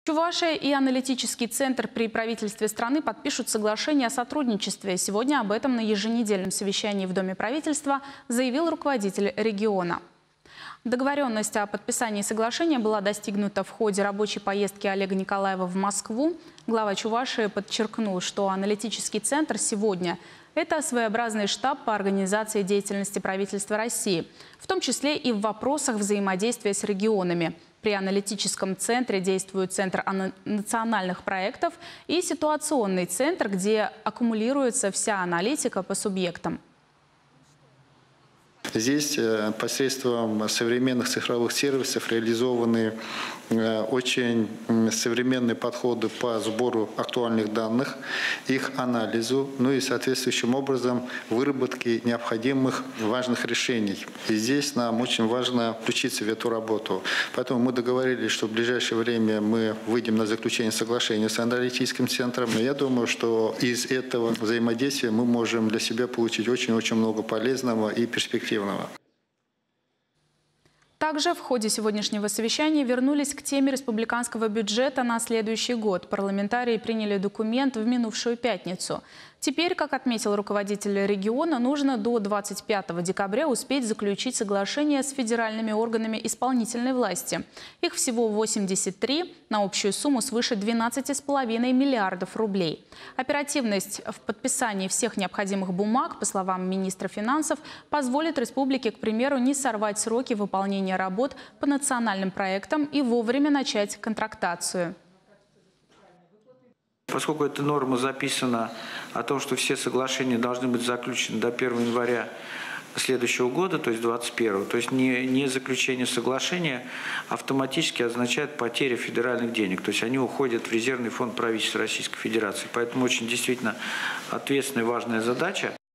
Чувашия и аналитический центр при правительстве страны подпишут соглашение о сотрудничестве. Сегодня об этом на еженедельном совещании в Доме правительства заявил руководитель региона. Договоренность о подписании соглашения была достигнута в ходе рабочей поездки Олега Николаева в Москву. Глава Чувашии подчеркнул, что аналитический центр сегодня – это своеобразный штаб по организации деятельности правительства России, в том числе и в вопросах взаимодействия с регионами. При аналитическом центре действует Центр национальных проектов и ситуационный центр, где аккумулируется вся аналитика по субъектам. Здесь посредством современных цифровых сервисов реализованы очень современные подходы по сбору актуальных данных, их анализу, ну и соответствующим образом выработке необходимых важных решений. И здесь нам очень важно включиться в эту работу. Поэтому мы договорились, что в ближайшее время мы выйдем на заключение соглашения с аналитическим центром. И я думаю, что из этого взаимодействия мы можем для себя получить очень-очень много полезного и перспективного. Также в ходе сегодняшнего совещания вернулись к теме республиканского бюджета на следующий год. Парламентарии приняли документ в минувшую пятницу. Теперь, как отметил руководитель региона, нужно до 25 декабря успеть заключить соглашение с федеральными органами исполнительной власти. Их всего 83 на общую сумму свыше 12,5 миллиардов рублей. Оперативность в подписании всех необходимых бумаг, по словам министра финансов, позволит республике, к примеру, не сорвать сроки выполнения работ по национальным проектам и вовремя начать контрактацию. Поскольку эта норма записана о том, что все соглашения должны быть заключены до 1 января следующего года, то есть 2021, то есть не заключение соглашения автоматически означает потерю федеральных денег, то есть они уходят в резервный фонд правительства Российской Федерации. Поэтому очень действительно ответственная и важная задача.